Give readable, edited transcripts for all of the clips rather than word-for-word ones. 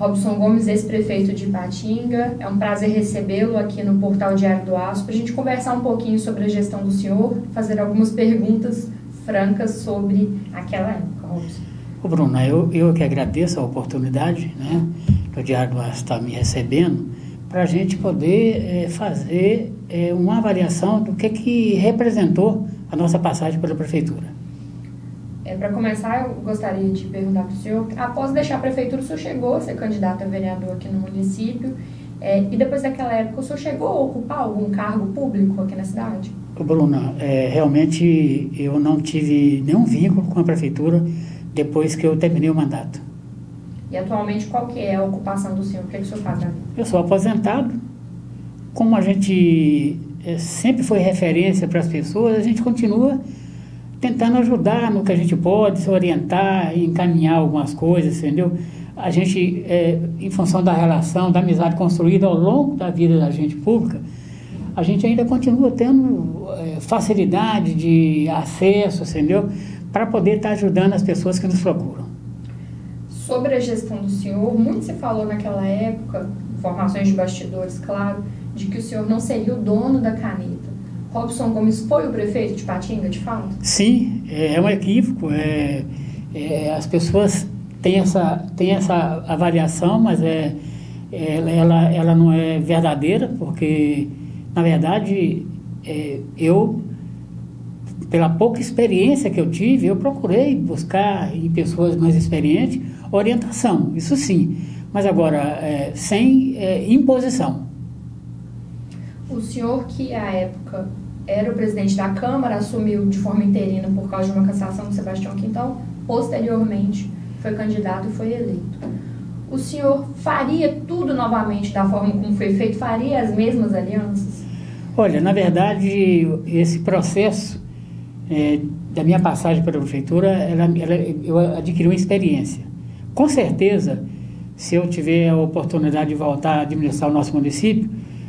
Robson Gomes, ex-prefeito de Ipatinga. É um prazer recebê-lo aqui no Portal Diário do Aço para a gente conversar um pouquinho sobre a gestão do senhor, fazer algumas perguntas francas sobre aquela época, Robson. Ô Bruna, eu que agradeço a oportunidade, né, do Diário do Aço estar me recebendo, para a gente poder fazer uma avaliação do que representou a nossa passagem pela Prefeitura. Para começar, eu gostaria de perguntar para o senhor, após deixar a Prefeitura, o senhor chegou a ser candidato a vereador aqui no município, e depois daquela época, o senhor chegou a ocupar algum cargo público aqui na cidade? Ô Bruna, realmente eu não tive nenhum vínculo com a Prefeitura depois que eu terminei o mandato. E atualmente qual que é a ocupação do senhor? O que o senhor faz na vida? Eu sou aposentado. Como a gente sempre foi referência para as pessoas, a gente continua tentando ajudar no que a gente pode, se orientar, encaminhar algumas coisas, entendeu? A gente, em função da relação, da amizade construída ao longo da vida da gente pública, a gente ainda continua tendo facilidade de acesso, entendeu? Para poder estar ajudando as pessoas que nos procuram. Sobre a gestão do senhor, muito se falou naquela época, informações de bastidores, claro, de que o senhor não seria o dono da caneta. Robson Gomes foi o prefeito de Ipatinga, de fato? Sim, é um equívoco. As pessoas têm essa avaliação, mas ela não é verdadeira, porque, na verdade, pela pouca experiência que eu tive, eu procurei buscar em pessoas mais experientes orientação, isso sim, mas agora sem imposição. O senhor, que à época era o presidente da Câmara, assumiu de forma interina por causa de uma cassação do Sebastião Quintão, posteriormente foi candidato e foi eleito. O senhor faria tudo novamente da forma como foi feito? Faria as mesmas alianças? Olha, na verdade, esse processo da minha passagem pela Prefeitura, eu adquiri uma experiência. Com certeza, se eu tiver a oportunidade de voltar a administrar o nosso município,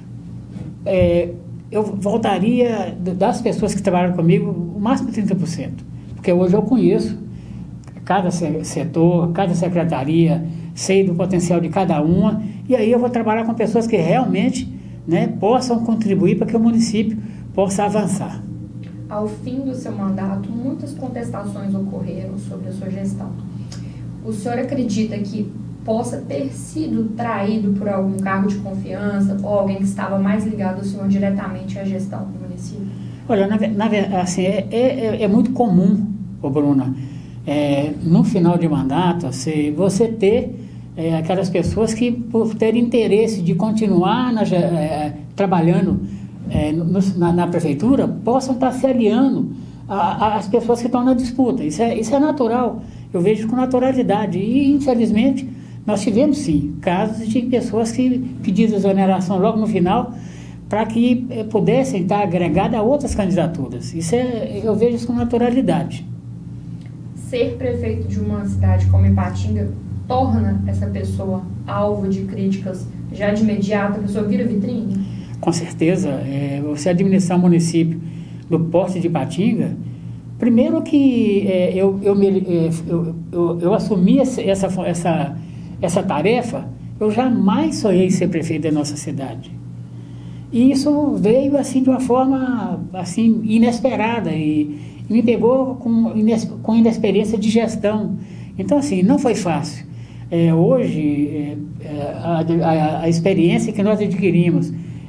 eu voltaria das pessoas que trabalham comigo o máximo 30%, porque hoje eu conheço cada setor, cada secretaria, sei do potencial de cada uma, e aí eu vou trabalhar com pessoas que realmente, né, possam contribuir para que o município possa avançar. Ao fim do seu mandato, muitas contestações ocorreram sobre a sua gestão. O senhor acredita que possa ter sido traído por algum cargo de confiança ou alguém que estava mais ligado ao senhor diretamente à gestão do município? Olha, assim, é muito comum, Bruna, no final de mandato, você ter aquelas pessoas que, por ter interesse de continuar trabalhando na prefeitura, possam estar se aliando às pessoas que estão na disputa. Isso é natural, eu vejo com naturalidade. E, infelizmente, nós tivemos, sim, casos de pessoas que pediram exoneração logo no final para que pudessem estar agregadas a outras candidaturas. Eu vejo isso com naturalidade. Ser prefeito de uma cidade como Ipatinga torna essa pessoa alvo de críticas já de imediato, a pessoa vira vitrine? Com certeza. Você administrar um município do porte de Ipatinga, primeiro que eu assumi essa tarefa, eu jamais sonhei ser prefeito da nossa cidade. E isso veio assim de uma forma assim inesperada e me pegou com inexperiência de gestão. Então, assim, não foi fácil. Hoje, a experiência que nós adquirimos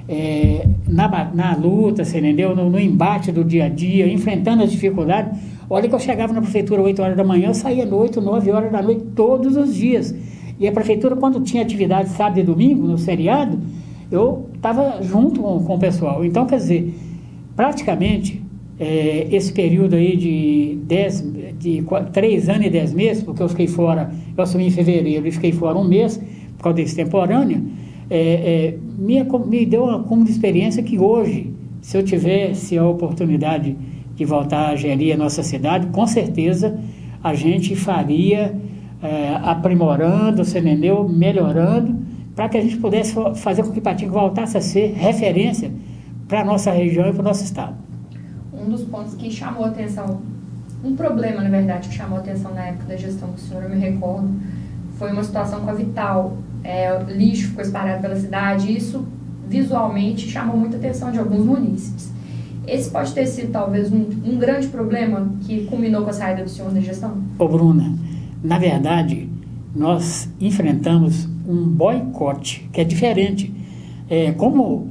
na luta, você entendeu? No embate do dia a dia, enfrentando as dificuldades. Olha que eu chegava na prefeitura às 8 horas da manhã, eu saía às 8, 9 horas da noite, todos os dias. E a prefeitura, quando tinha atividade sábado e domingo, no feriado, eu estava junto com o pessoal. Então, quer dizer, praticamente, esse período aí de 3 anos e 10 meses, porque eu fiquei fora, eu assumi em fevereiro e fiquei fora um mês, por causa desse temporâneo, me deu um acúmulo de experiência que hoje, se eu tivesse a oportunidade de voltar a gerir a nossa cidade, com certeza a gente faria aprimorando, você entendeu? Melhorando, para que a gente pudesse fazer com que Ipatinga voltasse a ser referência para a nossa região e para o nosso estado. Um dos pontos que chamou a atenção, um problema, na verdade, que chamou a atenção na época da gestão do senhor, eu me recordo, foi uma situação com a Vital, lixo ficou espalhado pela cidade, isso visualmente chamou muita atenção de alguns munícipes. Esse pode ter sido talvez um grande problema que culminou com a saída do senhor da gestão? Ô Bruna, na verdade, nós enfrentamos um boicote, que é diferente. Como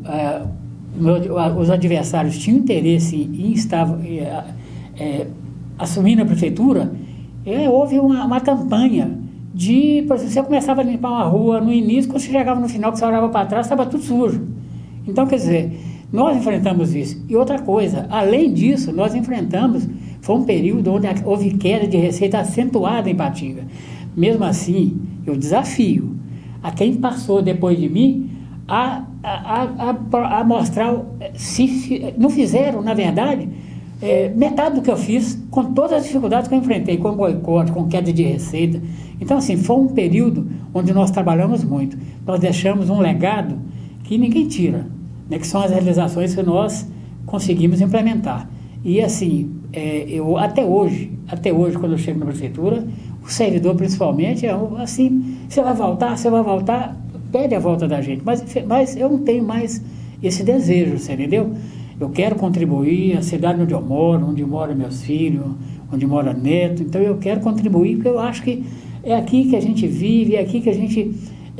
os adversários tinham interesse em estar assumindo a prefeitura, houve uma campanha de, por exemplo, você começava a limpar uma rua no início, quando você chegava no final, que você olhava para trás, estava tudo sujo. Então, quer dizer, nós enfrentamos isso. E outra coisa, além disso, nós enfrentamos, foi um período onde houve queda de receita acentuada em Ipatinga. Mesmo assim, eu desafio a quem passou depois de mim a mostrar, se não fizeram, na verdade, metade do que eu fiz, com todas as dificuldades que eu enfrentei, com boicote, com queda de receita. Então, assim, foi um período onde nós trabalhamos muito. Nós deixamos um legado que ninguém tira, né, que são as realizações que nós conseguimos implementar. E, assim, eu até hoje, quando eu chego na prefeitura, o servidor, principalmente, assim, você vai voltar, pede a volta da gente. Mas eu não tenho mais esse desejo, você entendeu? Eu quero contribuir, a cidade onde eu moro, onde moram meus filhos, onde mora neto, então eu quero contribuir, porque eu acho que é aqui que a gente vive, é aqui que a gente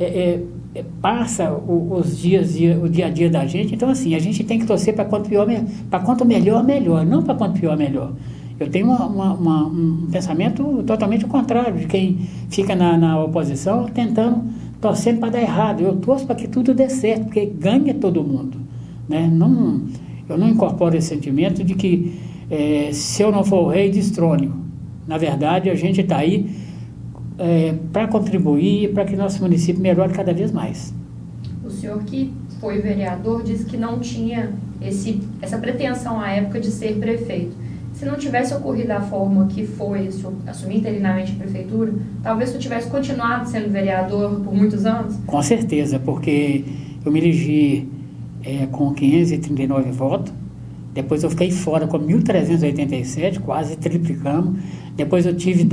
passa o dia a dia da gente. Então, assim, a gente tem que torcer para quanto melhor, melhor, não para quanto pior, melhor. Eu tenho um pensamento totalmente contrário de quem fica na oposição torcendo para dar errado. Eu torço para que tudo dê certo, porque ganha todo mundo, né? Eu não incorporo esse sentimento de que se eu não for o rei, destrone-o. Na verdade, a gente está aí para contribuir, para que nosso município melhore cada vez mais. O senhor que foi vereador disse que não tinha essa pretensão à época de ser prefeito. Se não tivesse ocorrido da forma que foi, assumir interinamente a prefeitura, talvez o senhor tivesse continuado sendo vereador por muitos anos? Com certeza, porque eu me elegi com 539 votos, depois eu fiquei fora com 1.387, quase triplicamos, depois eu tive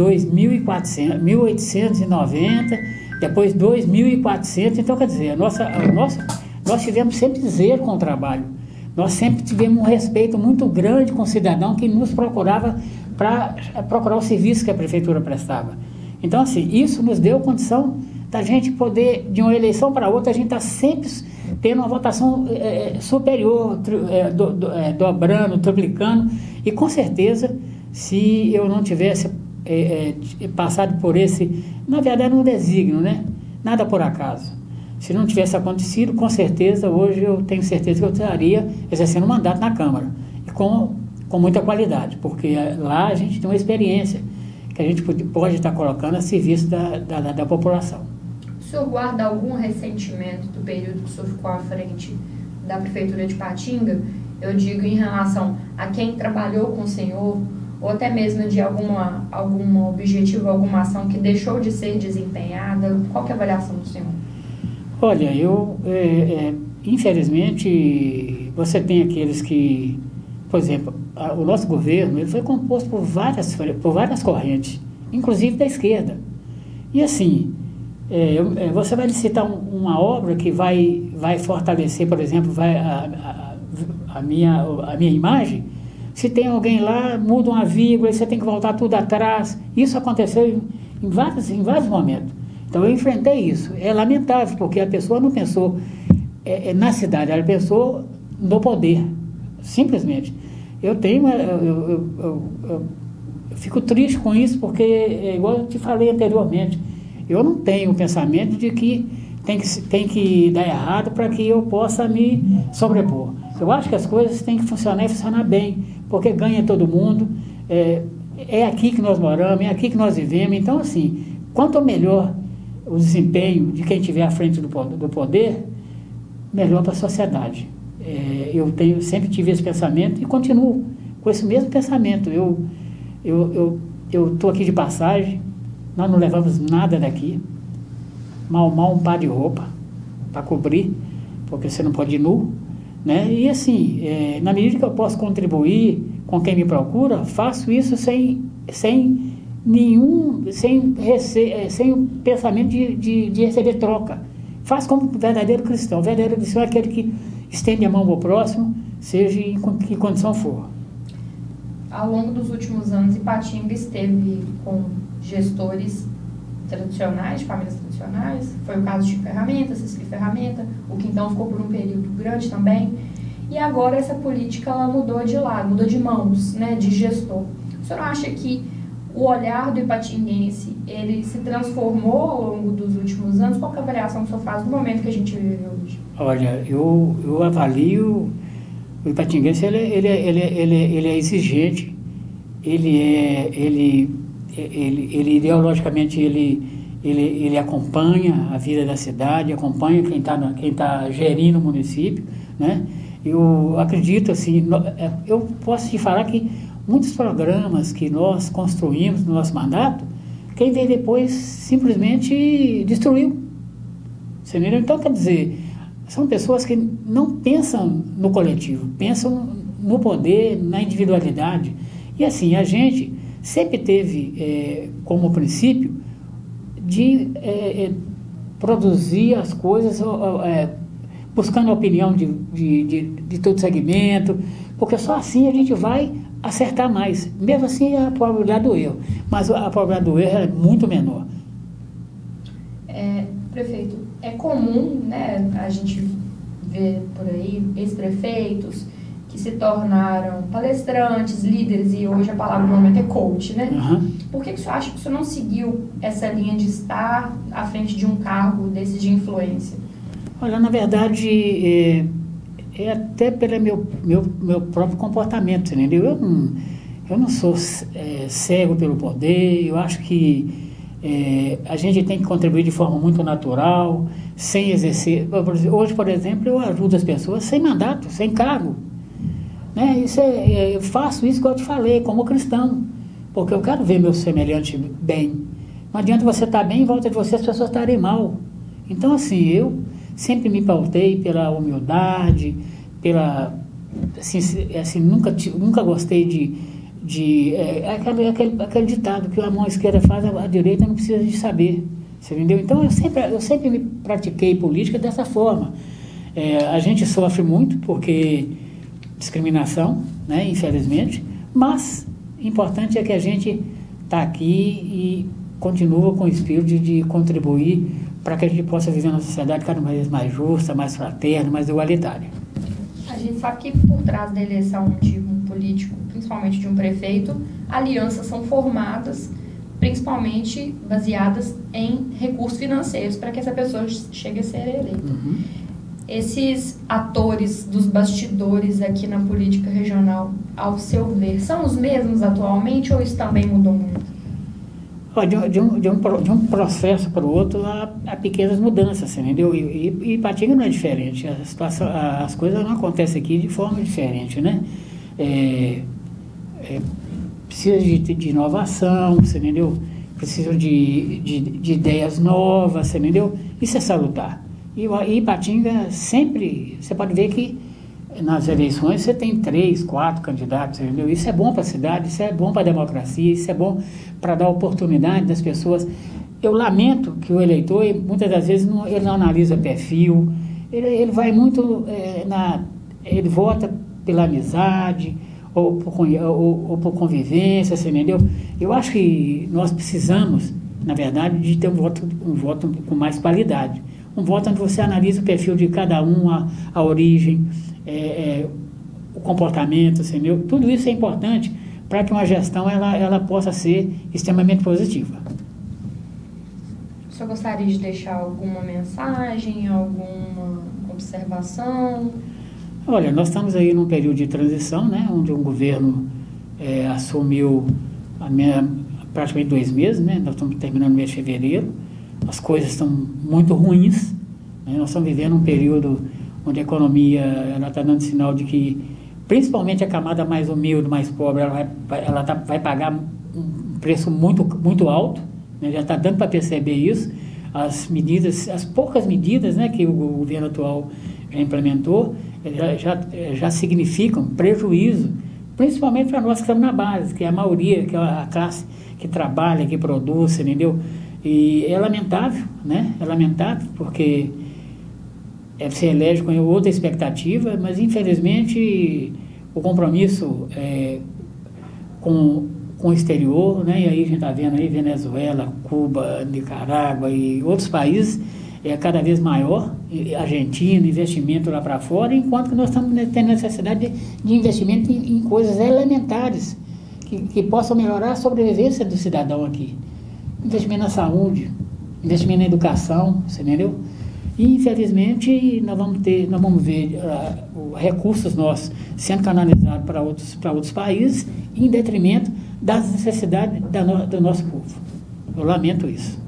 1.890, depois 2.400, então quer dizer, nós tivemos sempre zero com o trabalho, nós sempre tivemos um respeito muito grande com o cidadão que nos procurava para procurar o serviço que a prefeitura prestava. Então, assim, isso nos deu condição da gente poder, de uma eleição para outra, a gente está sempre tendo uma votação superior, dobrando, triplicando, e com certeza, se eu não tivesse passado por esse, na verdade, um desígnio, né? Nada por acaso. Se não tivesse acontecido, com certeza, hoje eu tenho certeza que eu estaria exercendo um mandato na Câmara, e com muita qualidade, porque lá a gente tem uma experiência que a gente pode estar colocando a serviço da população. O senhor guarda algum ressentimento do período que o senhor ficou à frente da Prefeitura de Ipatinga? Eu digo em relação a quem trabalhou com o senhor, ou até mesmo de algum objetivo, alguma ação que deixou de ser desempenhada. Qual que é a avaliação do senhor? Olha, infelizmente, você tem aqueles que, por exemplo, o nosso governo ele foi composto por várias correntes, inclusive da esquerda. E assim, você vai licitar uma obra que vai fortalecer, por exemplo, a minha imagem. Se tem alguém lá, muda uma vírgula, você tem que voltar tudo atrás. Isso aconteceu em vários momentos. Então eu enfrentei isso. É lamentável, porque a pessoa não pensou na cidade, ela pensou no poder, simplesmente. Eu fico triste com isso, porque, igual eu te falei anteriormente, eu não tenho o pensamento de que tem que dar errado para que eu possa me sobrepor. Eu acho que as coisas têm que funcionar e funcionar bem, porque ganha todo mundo, é aqui que nós moramos, é aqui que nós vivemos. Então, assim, quanto melhor o desempenho de quem estiver à frente do poder, melhor para a sociedade. Eu sempre tive esse pensamento e continuo com esse mesmo pensamento. Eu estou aqui de passagem, nós não levamos nada daqui, mal um par de roupa para cobrir, porque você não pode ir nu, né? E assim, na medida que eu posso contribuir com quem me procura, faço isso sem o pensamento de receber troca. faz como um verdadeiro cristão. O verdadeiro cristão é aquele que estende a mão ao próximo, seja em que condição for. Ao longo dos últimos anos, Ipatinga esteve com gestores tradicionais, de famílias tradicionais. Foi o caso de Ferramenta, Cecília Ferramenta, o Quintão ficou por um período grande também. E agora essa política ela mudou de lado, mudou de mãos, né, de gestor. O senhor acha que o olhar do ipatinguense, ele se transformou ao longo dos últimos anos? Qual que é a avaliação que o senhor faz no momento que a gente vive hoje? Olha, eu avalio o ipatinguense, ele é exigente, ele ideologicamente ele acompanha a vida da cidade, acompanha quem tá gerindo o município, né? Eu acredito assim, eu posso te falar que muitos programas que nós construímos no nosso mandato, quem veio depois simplesmente destruiu. Você entendeu? Então, quer dizer, são pessoas que não pensam no coletivo, pensam no poder, na individualidade. E assim, a gente sempre teve como princípio de produzir as coisas buscando a opinião de todo segmento, porque só assim a gente vai acertar mais. Mesmo assim, a probabilidade do erro. Mas a probabilidade do erro é muito menor. Prefeito, é comum, né, a gente ver por aí ex-prefeitos que se tornaram palestrantes, líderes, e hoje a palavra do momento é coach, né? Uhum. Por que o senhor acha que o senhor não seguiu essa linha de estar à frente de um cargo desses de influência? Olha, na verdade, é até pelo meu próprio comportamento, entendeu? Eu não sou cego pelo poder, eu acho que a gente tem que contribuir de forma muito natural, sem exercer. Hoje, por exemplo, eu ajudo as pessoas sem mandato, sem cargo. Né? Eu faço isso, como eu te falei, como cristão, porque eu quero ver meu semelhante bem. Não adianta você estar bem, em volta de você as pessoas estarem mal. Então, assim, eu sempre me pautei pela humildade, nunca gostei aquele ditado que a mão esquerda faz, a direita não precisa de saber, você entendeu? Então eu sempre me pratiquei política dessa forma. A gente sofre muito porque discriminação, né, infelizmente, mas o importante é que a gente está aqui e continua com o espírito de contribuir para que a gente possa viver uma sociedade cada vez mais justa, mais fraterna, mais igualitária. A gente sabe que por trás da eleição de um político, principalmente de um prefeito, alianças são formadas, principalmente baseadas em recursos financeiros, para que essa pessoa chegue a ser eleita. Uhum. Esses atores dos bastidores aqui na política regional, ao seu ver, são os mesmos atualmente ou isso também mudou muito? De um processo para o outro há pequenas mudanças, entendeu? E Ipatinga não é diferente. As coisas não acontecem aqui de forma diferente, né? Precisa de inovação, entendeu? Precisa de ideias novas, entendeu? Isso é salutar. E Ipatinga sempre, você pode ver que nas eleições você tem 3, 4 candidatos, entendeu? Isso é bom para a cidade, isso é bom para a democracia, isso é bom para dar oportunidade das pessoas. Eu lamento que o eleitor, muitas das vezes, ele não analisa perfil, ele vai muito ele vota pela amizade ou por convivência, entendeu? Eu acho que nós precisamos, na verdade, de ter um voto com mais qualidade. Um voto onde você analisa o perfil de cada um, a origem, o comportamento, entendeu? Tudo isso é importante para que uma gestão ela possa ser extremamente positiva. O senhor gostaria de deixar alguma mensagem, alguma observação? Olha, nós estamos aí num período de transição, né, onde um governo assumiu praticamente 2 meses, né, nós estamos terminando o mês de fevereiro, as coisas estão muito ruins, né, nós estamos vivendo um período onde a economia está dando sinal de que, principalmente a camada mais humilde, mais pobre, ela vai pagar um preço muito, muito alto, né, já está dando para perceber isso. As poucas medidas, né, que o governo atual já implementou, já significam prejuízo, principalmente para nós que estamos na base, que é a maioria, que é a classe que trabalha, que produz, entendeu? E é lamentável, né? É lamentável porque se elege com outra expectativa, mas infelizmente o compromisso com o exterior, né? E aí a gente está vendo aí Venezuela, Cuba, Nicarágua e outros países é cada vez maior, Argentina, investimento lá para fora, enquanto que nós estamos tendo necessidade de investimento em coisas elementares que possam melhorar a sobrevivência do cidadão aqui. Investimento na saúde, investimento na educação, você entendeu? E, infelizmente, nós vamos ver recursos nossos sendo canalizados para outros países em detrimento das necessidades do nosso povo. Eu lamento isso.